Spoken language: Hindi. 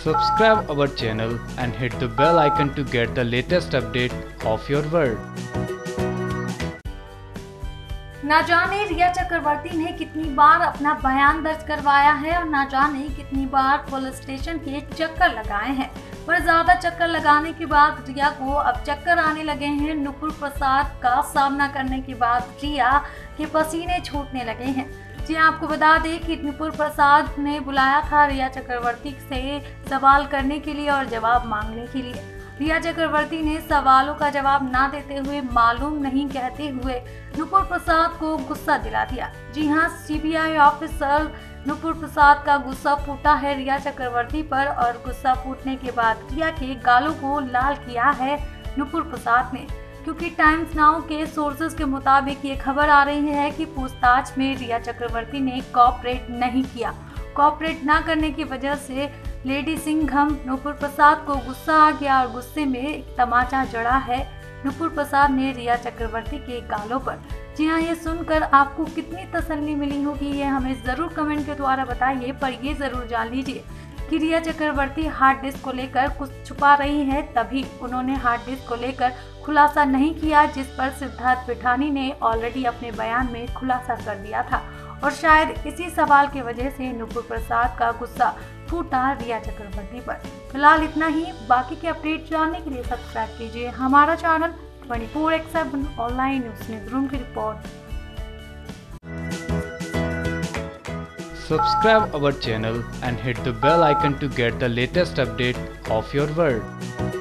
Subscribe our channel and hit the bell icon to get the latest update of your world. ना जाने रिया चक्रवर्ती ने कितनी बार अपना बयान दर्ज करवाया है और ना जाने कितनी बार पुलिस स्टेशन के चक्कर लगाए हैं, पर ज्यादा चक्कर लगाने के बाद रिया को अब चक्कर आने लगे हैं। नुपुर प्रसाद का सामना करने के बाद रिया के पसीने छूटने लगे हैं। जी आपको बता दें कि नुपुर प्रसाद ने बुलाया था रिया चक्रवर्ती से सवाल करने के लिए और जवाब मांगने के लिए। रिया चक्रवर्ती ने सवालों का जवाब ना देते हुए मालूम नहीं कहते हुए नुपुर प्रसाद को गुस्सा दिला दिया। जी हां, सीबीआई ऑफिसर नुपुर प्रसाद का गुस्सा फूटा है रिया चक्रवर्ती पर और गुस्सा फूटने के बाद रिया के गालों को लाल किया है नुपुर प्रसाद ने, क्योंकि टाइम्स नाउ के सोर्सेज के मुताबिक ये खबर आ रही है कि पूछताछ में रिया चक्रवर्ती ने कोऑपरेट नहीं किया। कोऑपरेट ना करने की वजह से लेडी सिंघम नुपुर प्रसाद को गुस्सा आ गया और गुस्से में एक तमाचा जड़ा है नुपुर प्रसाद ने रिया चक्रवर्ती के गालों पर। जी हाँ, ये सुनकर आपको कितनी तसल्ली मिली होगी ये हमें ज़रूर कमेंट के द्वारा बताइए, पर ये ज़रूर जान लीजिए कि रिया चक्रवर्ती हार्ड डिस्क को लेकर कुछ छुपा रही है, तभी उन्होंने हार्ड डिस्क को लेकर खुलासा नहीं किया, जिस पर सिद्धार्थ पिठानी ने ऑलरेडी अपने बयान में खुलासा कर दिया था और शायद इसी सवाल की वजह से न्यूपुर प्रसाद का गुस्सा फूटा रिया चक्रवर्ती पर। फिलहाल इतना ही, बाकी के अपडेट जानने के लिए सब्सक्राइब कीजिए हमारा चैनल 24/7 ऑनलाइन न्यूज रूम की report. Subscribe our channel and hit the bell icon to get the latest update of your world.